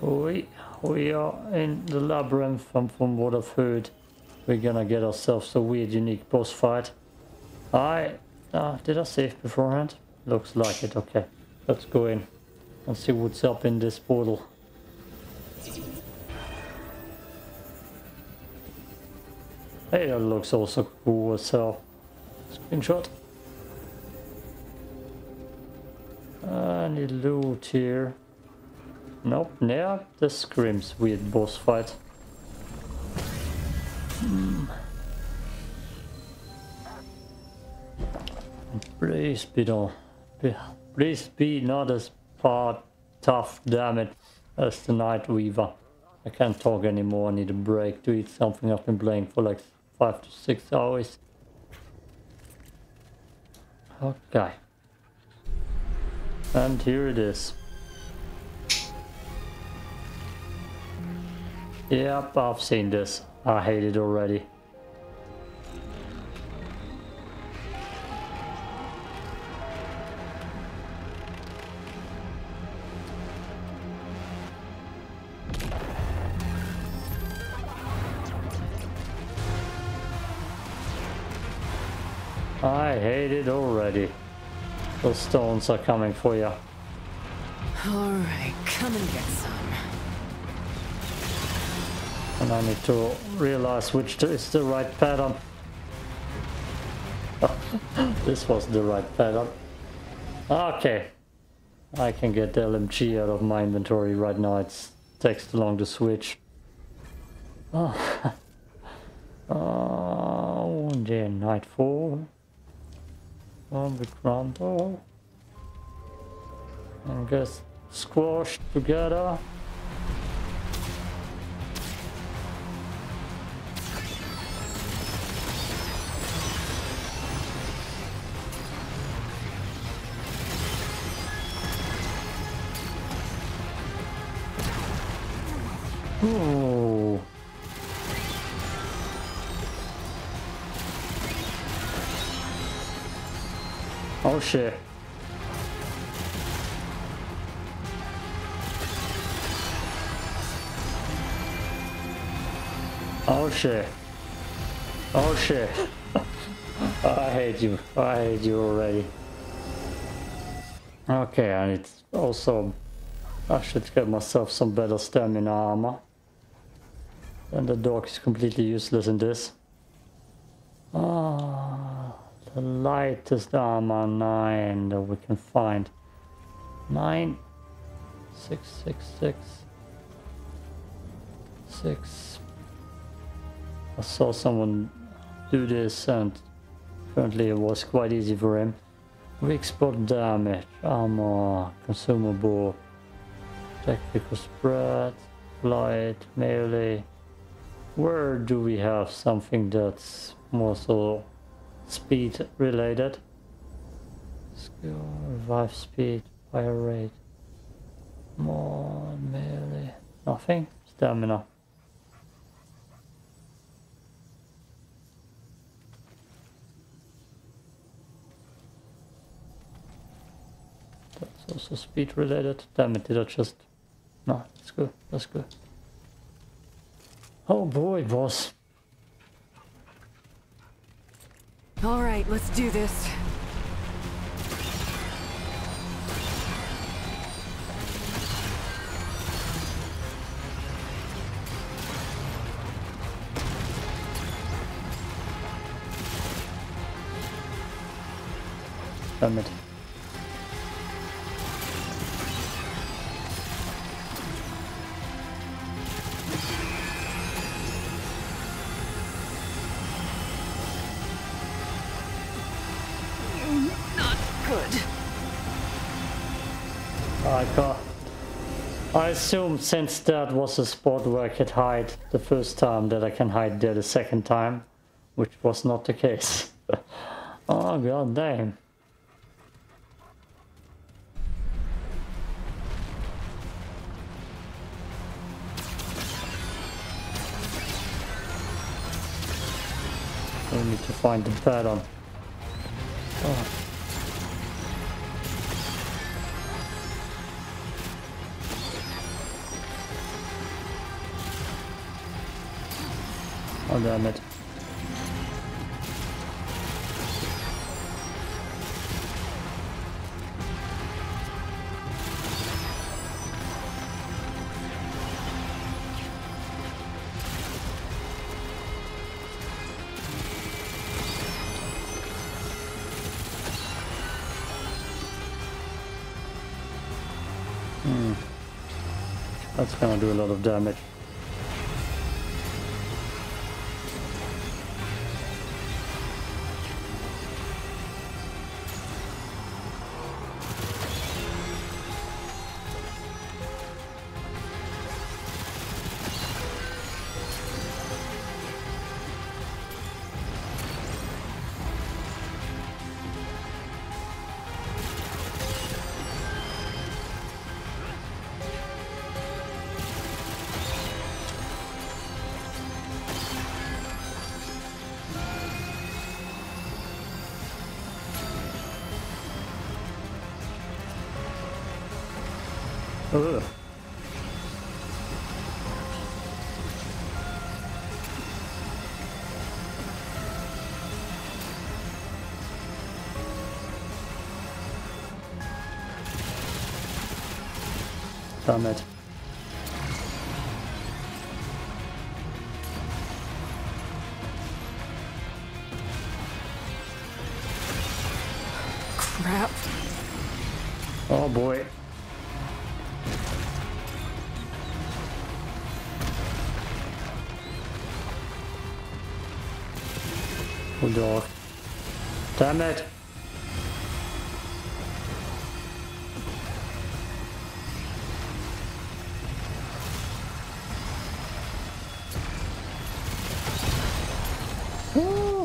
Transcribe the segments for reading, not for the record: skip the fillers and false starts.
We are in the labyrinth from what I've heard. We're gonna get ourselves a weird unique boss fight. Did I save beforehand? Looks like it, okay. Let's go in and see what's up in this portal. Hey, that looks also cool as hell. Screenshot. Any loot here? Nope, yeah, this screams weird boss fight. Please be not as tough, damn it, as the Night Weaver. I can't talk anymore, I need a break to eat something. I've been playing for like 5 to 6 hours. Okay. And here it is. Yep, I've seen this. I hate it already. I hate it already. Those stones are coming for you. Alright, come and get some. And I need to realize which is the right pattern. This was the right pattern. Okay. I can get the LMG out of my inventory right now. It takes too long to switch. Oh, yeah, nightfall. On the crumble. And guess squashed together. Ooh. Oh shit. Oh shit. Oh shit. I hate you. I hate you already. Okay, and it's also... I should get myself some better stamina armor. And the dog is completely useless in this. Ah, the lightest armor 9 that we can find. 9666 6. I saw someone do this and apparently it was quite easy for him. Weak spot damage, armor, consumable, tactical spread, flight, melee. Where do we have something that's more so speed related? Skill, revive speed, fire rate, more melee, nothing, stamina. That's also speed related. Damn it, did I just... No, that's good, that's good. Oh boy, boss. All right, let's do this. Damn it. I assume since that was a spot where I could hide the first time that I can hide there the second time, which was not the case. Oh god damn. We need to find the pattern. Oh. Oh damn it. That's gonna do a lot of damage. Ugh. Damn it. Crap. Oh boy. Oh dog. Damn it. Woo.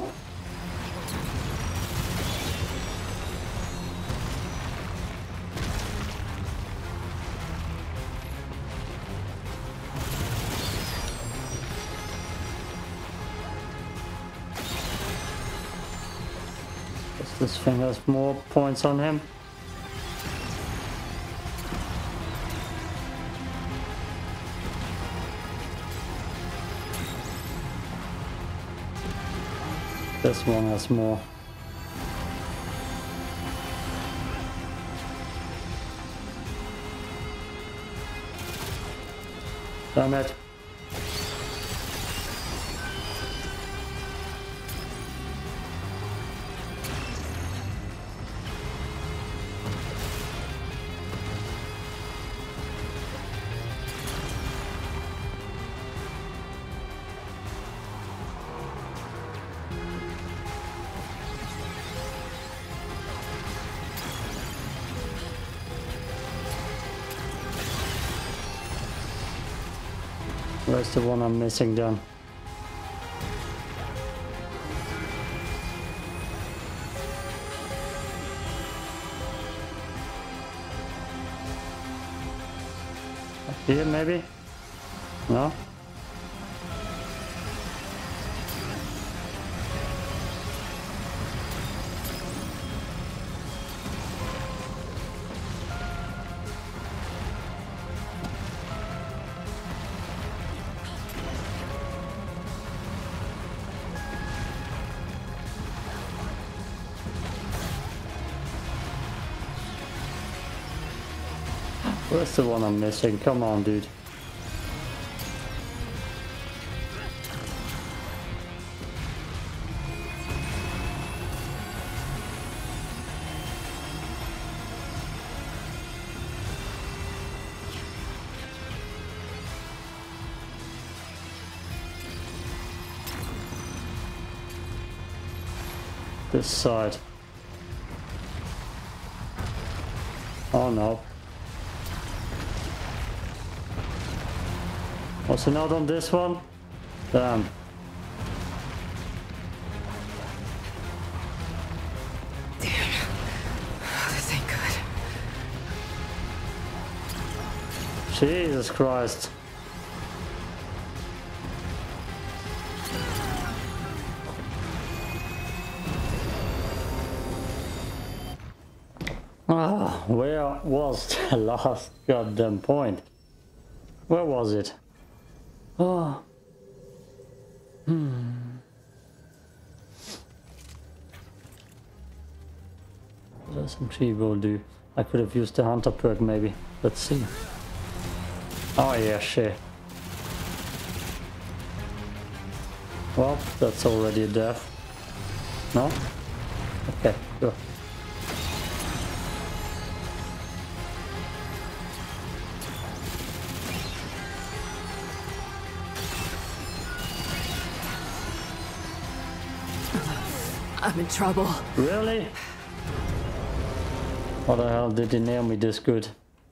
This thing has more points on him. This one has more. Damn it. Where's the one I'm missing then? Up here maybe? No? Where's the one I'm missing? Come on, dude. This side. Oh no. Was he not on this one? Damn. Damn. Oh, this ain't good. Jesus Christ. Ah, where was the last goddamn point? Where was it? Oh. What does some Chore do? I could have used the hunter perk maybe. Let's see. Oh yeah, sure. Well, that's already a death. No? Okay, sure. I'm in trouble. Really? What the hell did he nail me this good?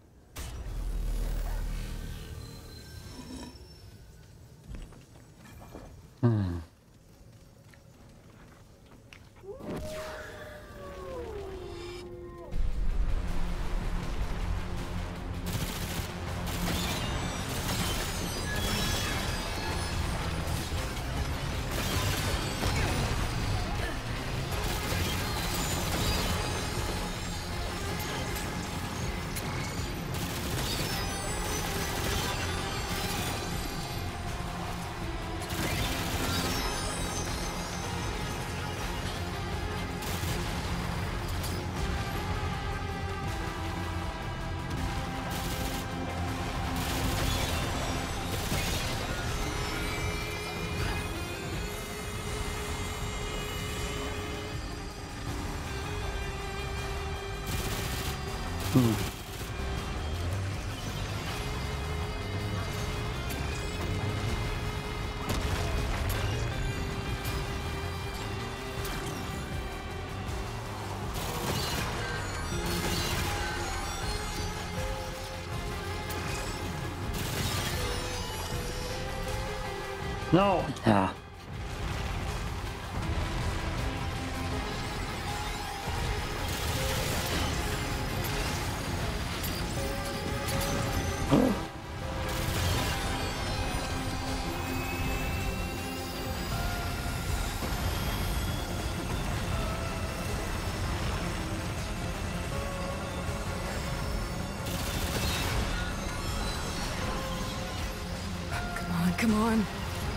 No! Ah. Come on.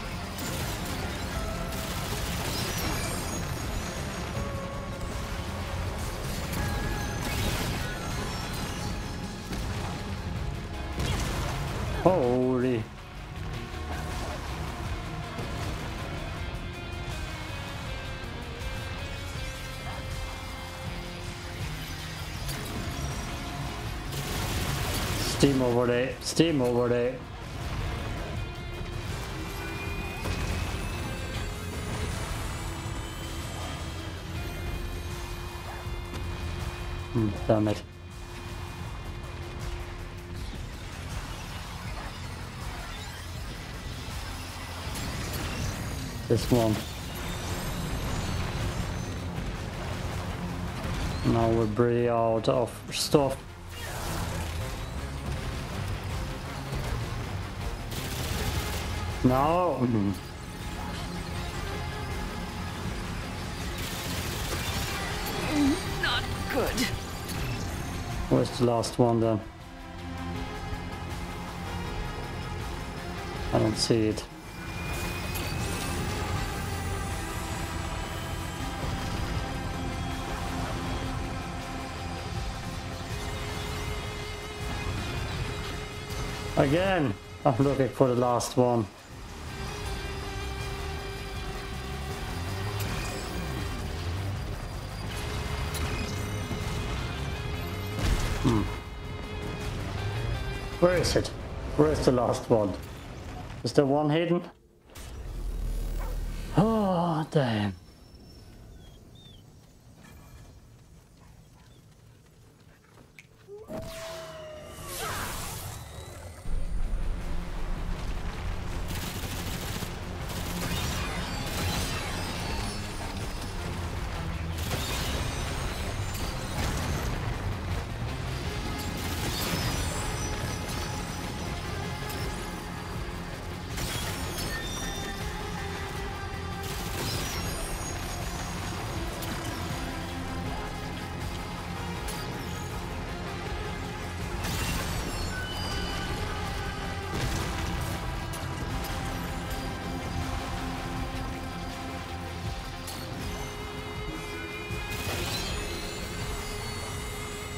Holy. Steam over there. Steam over there. Damn it. This one. Now we're pretty out of stuff. No. Not good. Where's the last one then? I don't see it. Again, I'm looking for the last one. Where is it? Where is the last one? Is there one hidden? Oh, damn.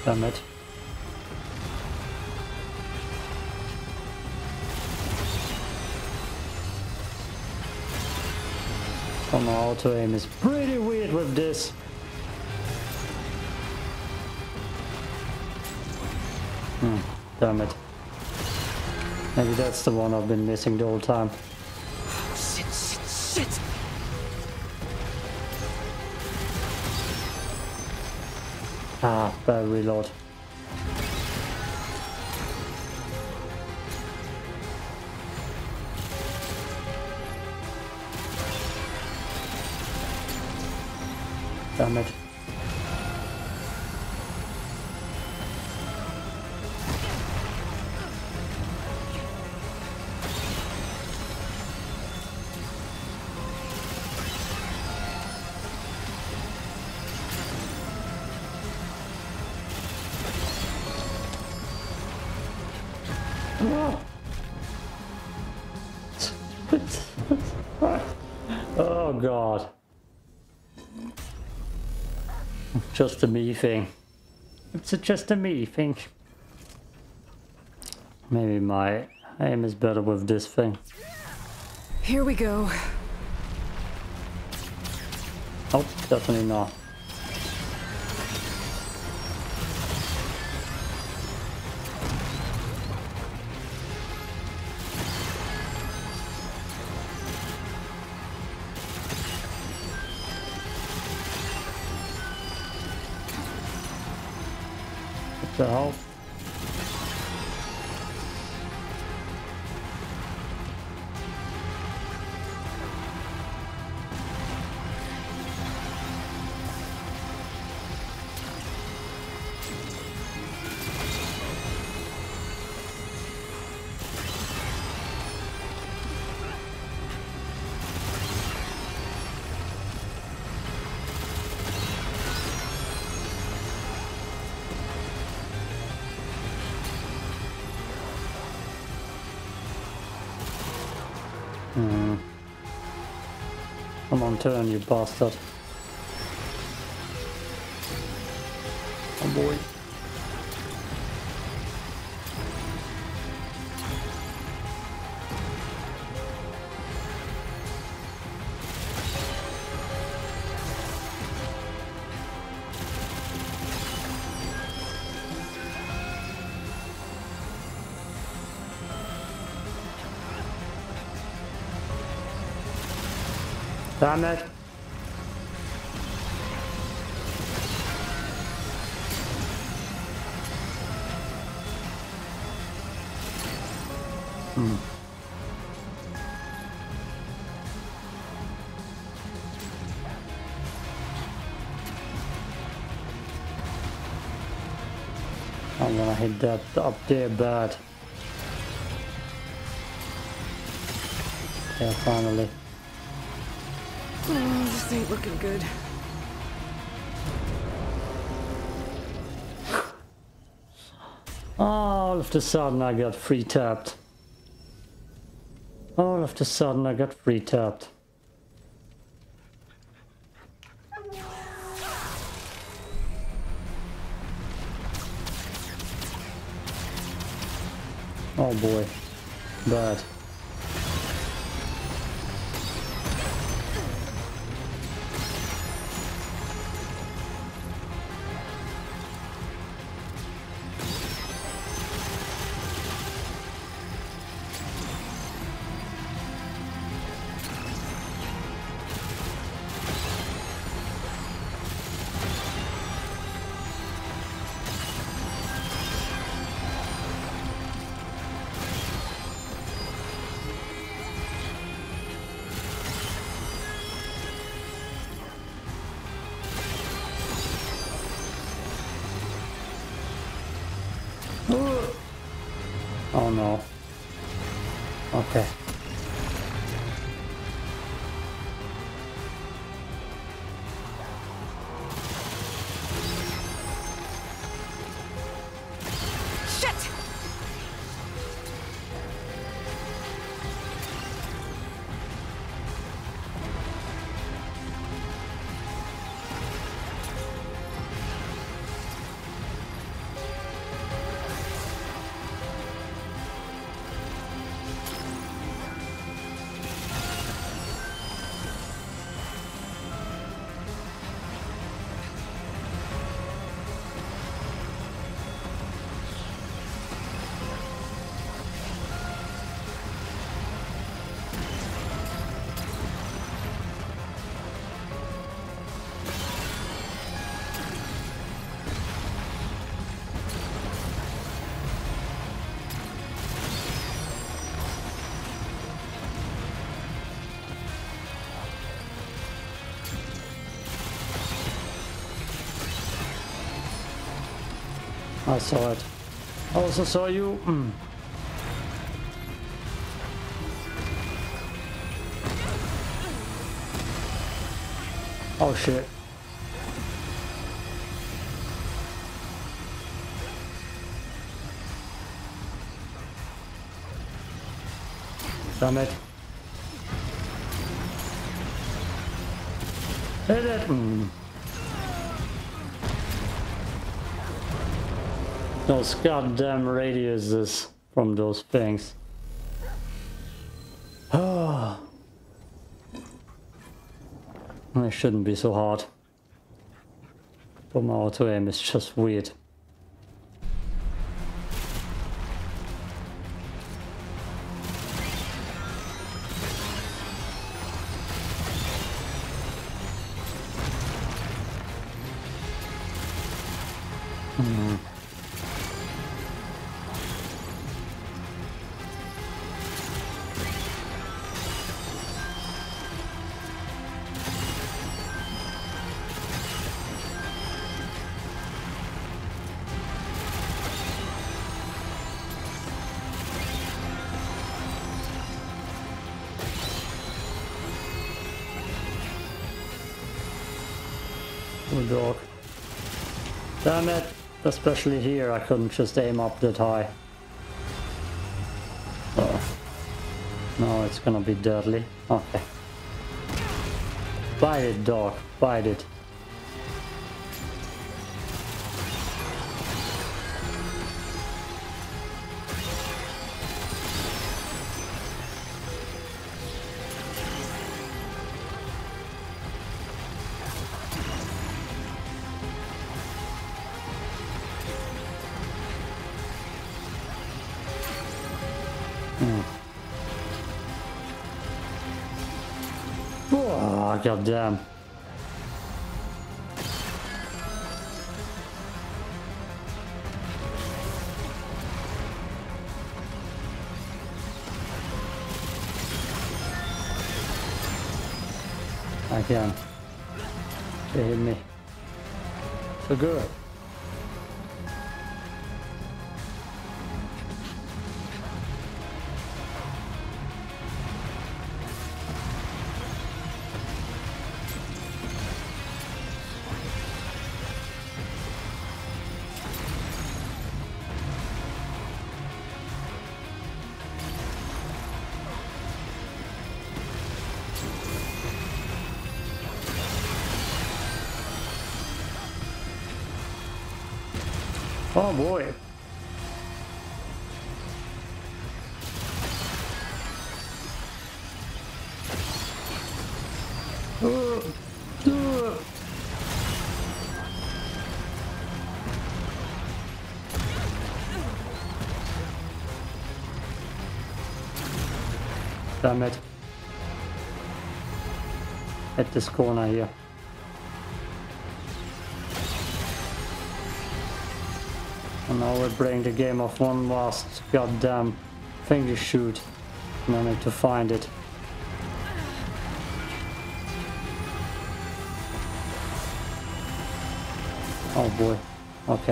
Damn it. My auto aim is pretty weird with this. Damn it. Maybe that's the one I've been missing the whole time. Shit! Ah, bad reload. Damn it. Oh god. Just a me thing. It's just a me thing. Maybe my aim is better with this thing. Here we go. Oh, definitely not. What the hell? Come on, turn, you bastard. Oh boy. Damn it. I'm gonna hit that up there bad. Yeah, finally. Oh, this ain't looking good. All of a sudden I got free tapped. All of a sudden I got free tapped. Oh boy, bad. Oh no. Okay. Shit! I saw it. I also saw you. Oh shit. Damn it. Hit it. Those goddamn radiuses from those things. It shouldn't be so hard. But my auto aim is just weird. Dog. Damn it, especially here I couldn't just aim up that high. Oh. No, it's gonna be deadly. Okay. Bite it, dog, bite it. Oh, goddamn. I can. They hit me. So good. Oh boy. Damn it. At this corner here. And now we're playing the game of one last goddamn thing to shoot. And I need to find it. Oh boy. Okay.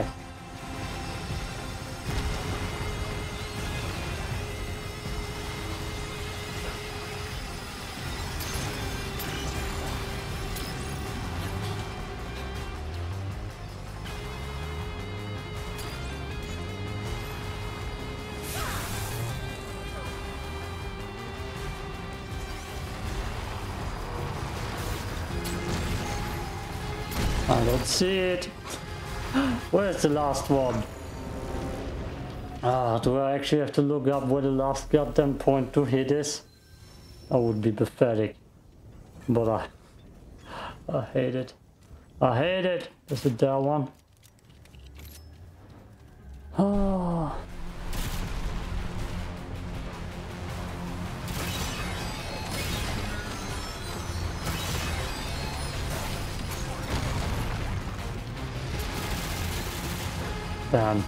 I don't see it. Where's the last one? Do I actually have to look up where the last goddamn point to hit is? That would be pathetic. But I hate it. I hate it. Is it that one? Oh. Damn.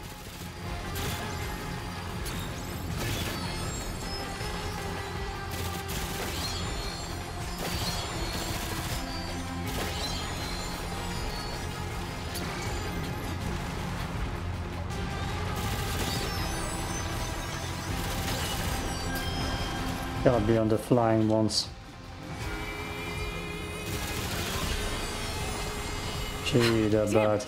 Gotta be on the flying ones. Gee, they're bad.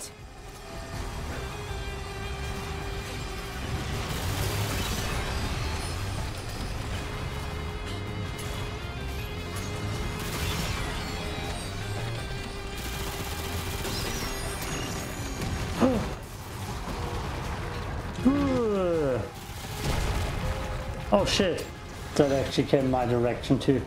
Oh shit, that actually came my direction too.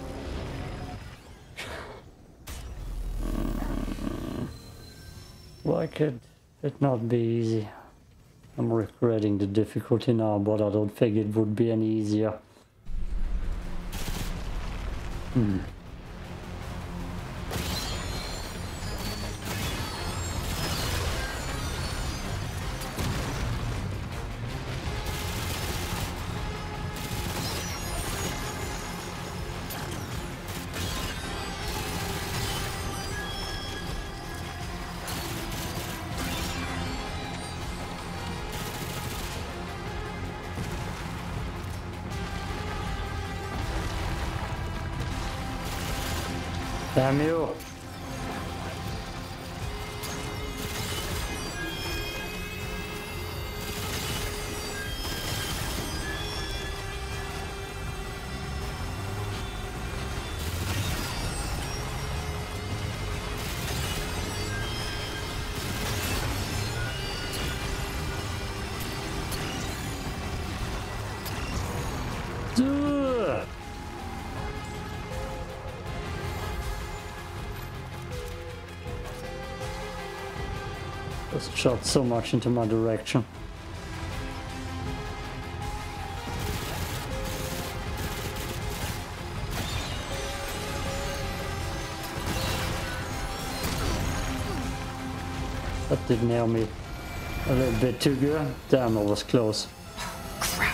Why could it not be easy? I'm regretting the difficulty now, but I don't think it would be any easier. Damn you! Just shot so much into my direction. That did nail me a little bit too good. Damn, it was close. Crap.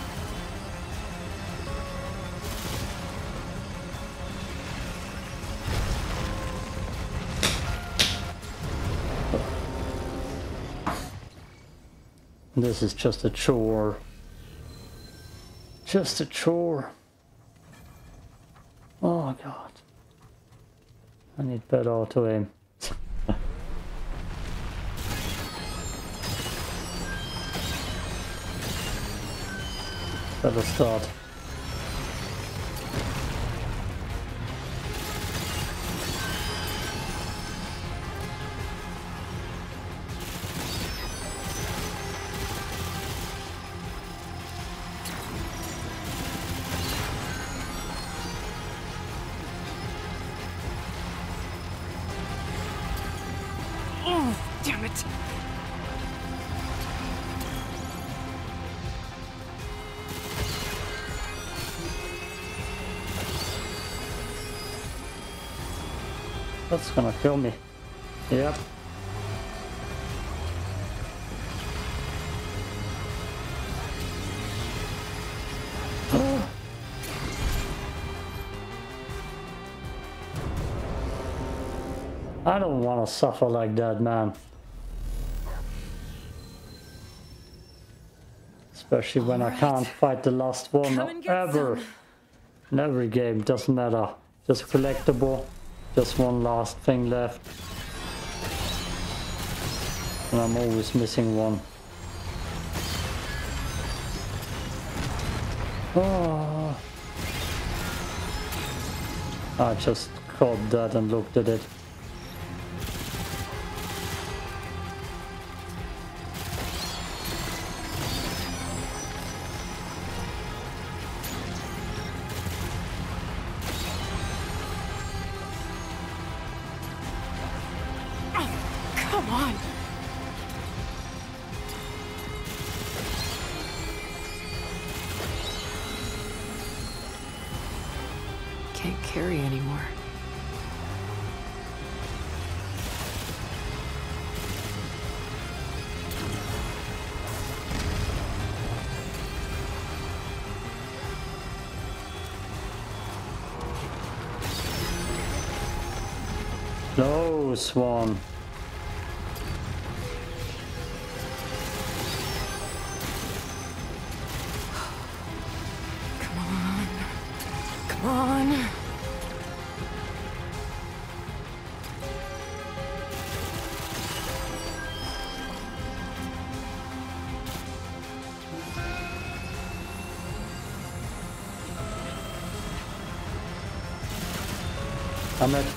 This is just a chore. Just a chore. Oh god. I need better auto aim. Better start. Damn it. That's gonna kill me. Yep. I don't want to suffer like that, man. Especially when I can't fight the last one ever. In every game, doesn't matter. Just collectible. Just one last thing left. And I'm always missing one. Oh. I just caught that and looked at it. Come on. Can't carry anymore. Close one. Come on. Come on. I'm at.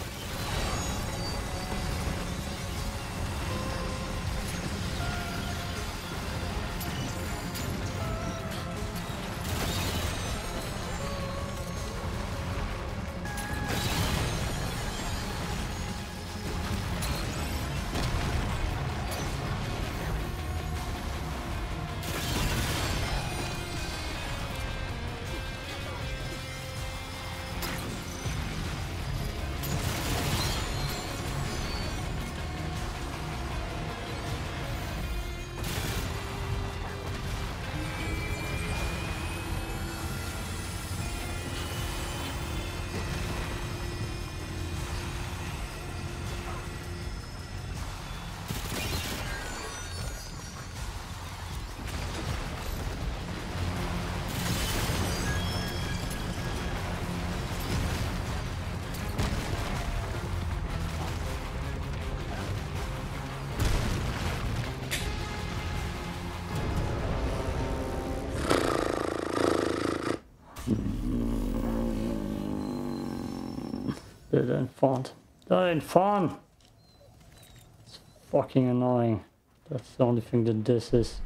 That ain't fun. That ain't fun! It's fucking annoying. That's the only thing that this is.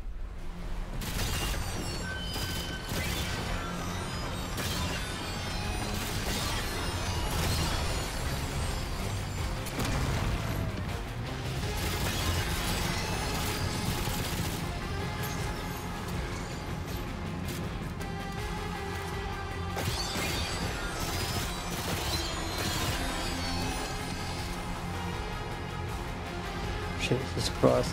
Jesus Christ.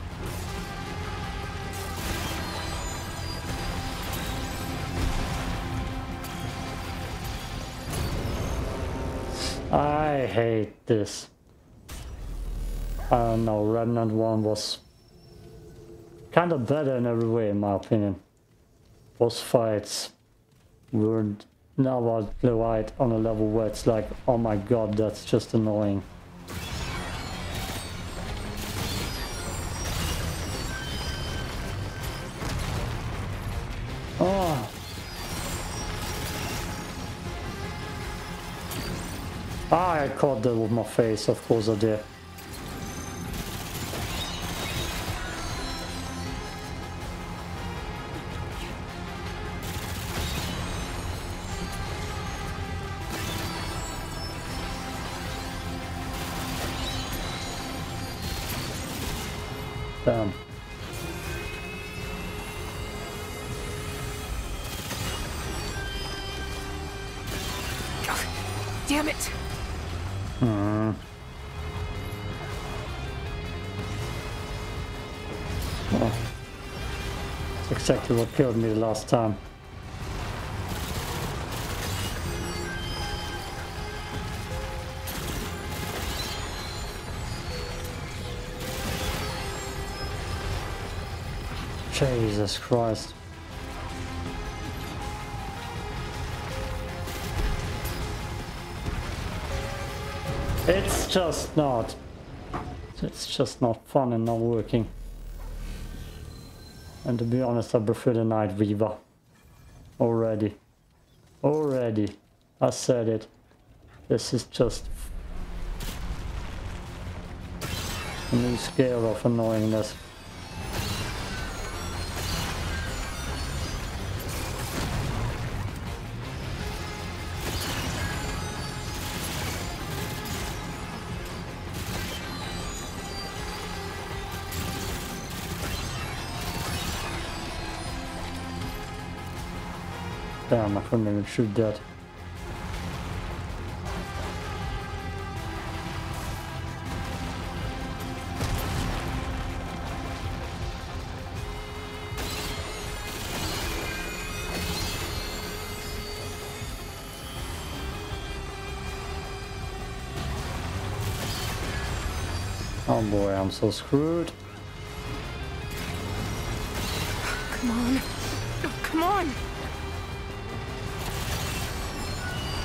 I hate this. I don't know, Remnant 1 was kind of better in every way in my opinion. Boss fights weren't now right on a level where it's like, oh my god, that's just annoying. Oh. I caught that with my face, of course I did. Damn. Damn it! Well, that's exactly what killed me the last time. Jesus Christ. It's just not fun and not working. And to be honest, I prefer the Night Weaver. Already. I said it. This is just a new scale of annoyingness. Damn, I couldn't even shoot that. Oh boy, I'm so screwed. Come on. Oh, come on.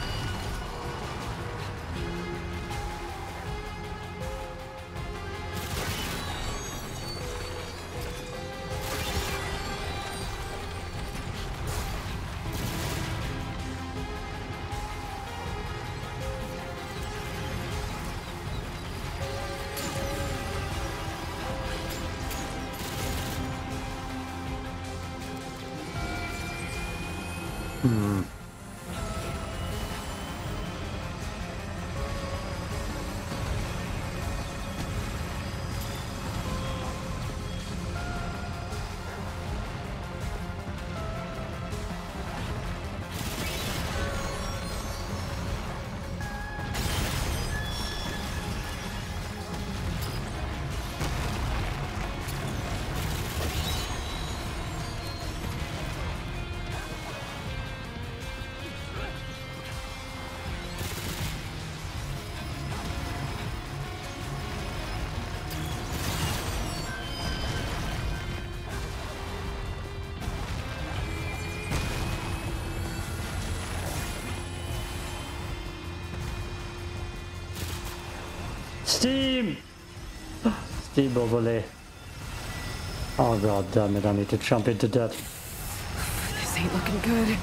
Steam! Steam overlay. Oh god damn it, I need to jump into that. This ain't looking good.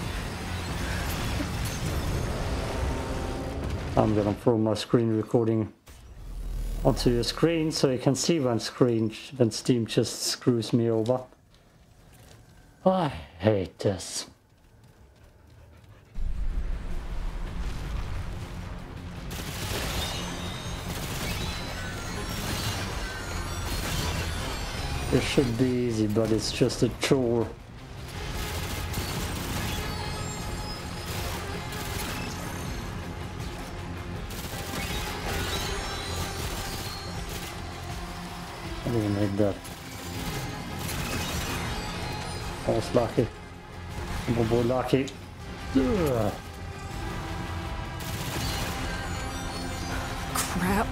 I'm gonna throw my screen recording onto your screen so you can see when Steam just screws me over. I hate this. It should be easy, but it's just a chore. I didn't need that. I was lucky. I'm boy lucky. Ugh. Crap.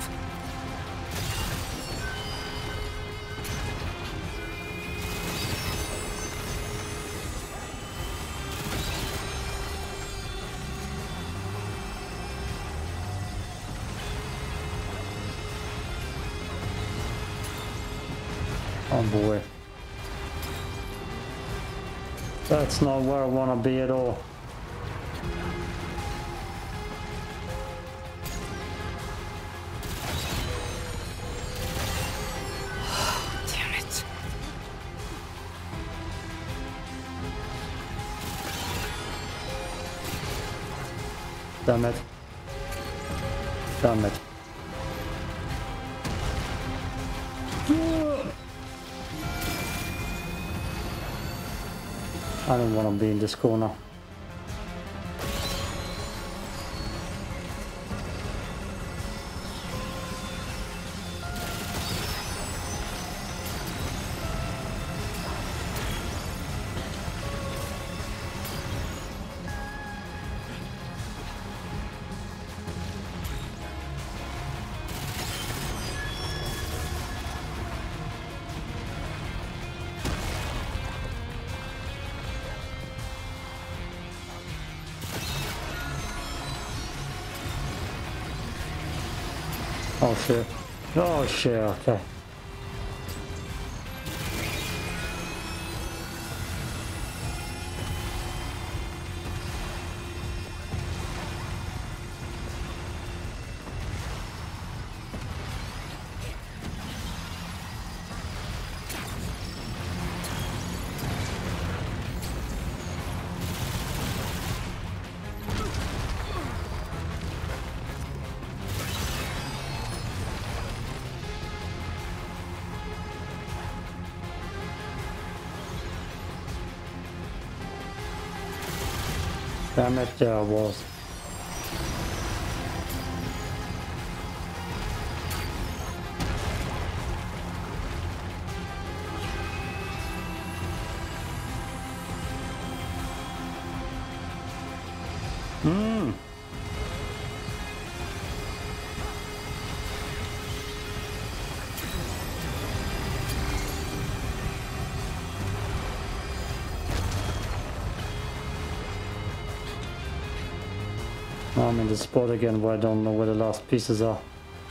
Oh boy. That's not where I want to be at all. Damn it. Damn it. Damn it. I don't want to be in this corner. Oh shit. Oh shit, okay. Damn it, there I was. I'm in the spot again where I don't know where the last pieces are.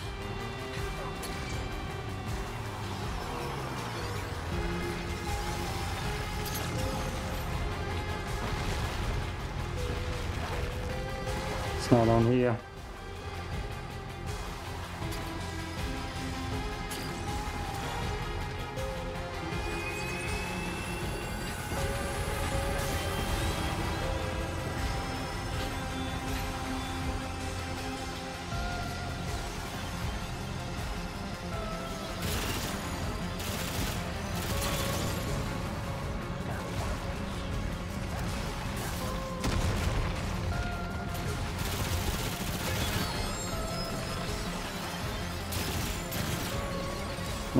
It's not on here.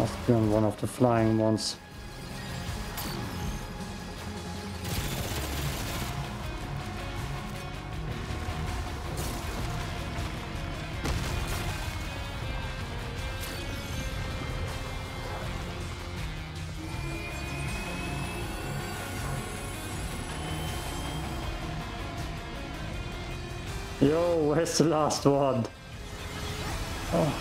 Must be on one of the flying ones. Yo, where's the last one? Oh.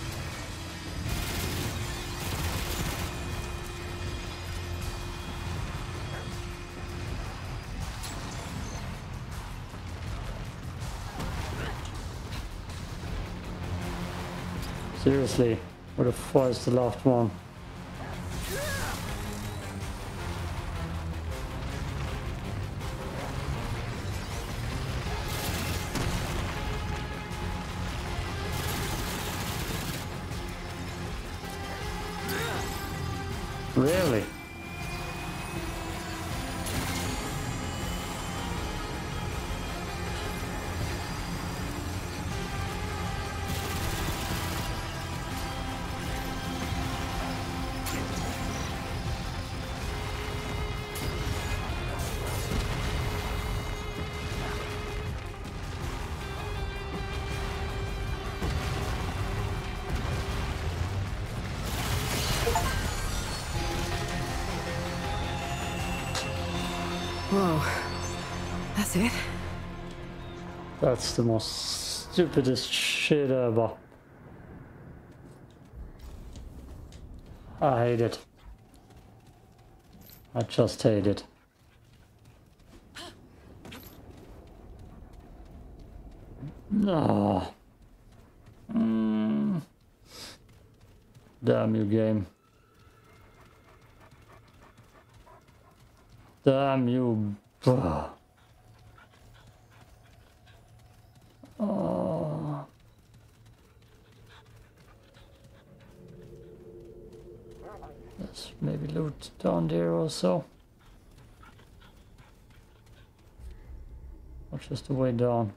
Seriously, where the fuck is the last one? Really? Whoa. That's it? That's the most stupidest shit ever. I hate it. I just hate it. No. Damn you, game. Damn you. Oh. Let's maybe loot down there also. Or just the way down.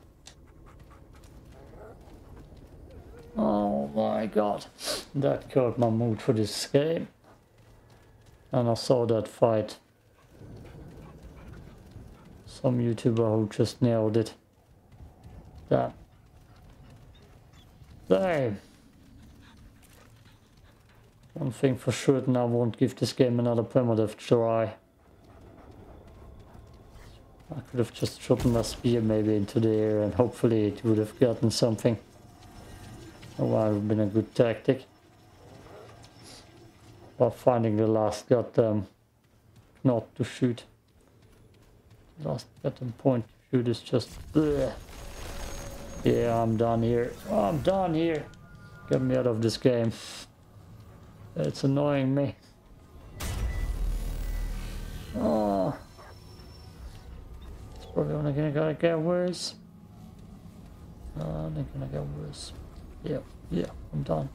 Oh my god. That killed my mood for this game. And I saw that fight. Some YouTuber who just nailed it. That. Damn. One thing for certain, I won't give this game another primitive try. I could have just shot my spear maybe into the air and hopefully it would have gotten something. That would have been a good tactic. But finding the last goddamn knot to shoot. Last goddamn point to shoot is just... Bleh. Yeah, I'm done here. I'm done here. Get me out of this game. It's annoying me. Oh. It's probably only gonna get worse. Only gonna get worse. Yeah, I'm done.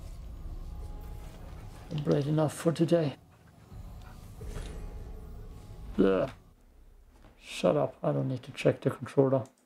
I'm brave enough for today. Bleh. Shut up, I don't need to check the controller.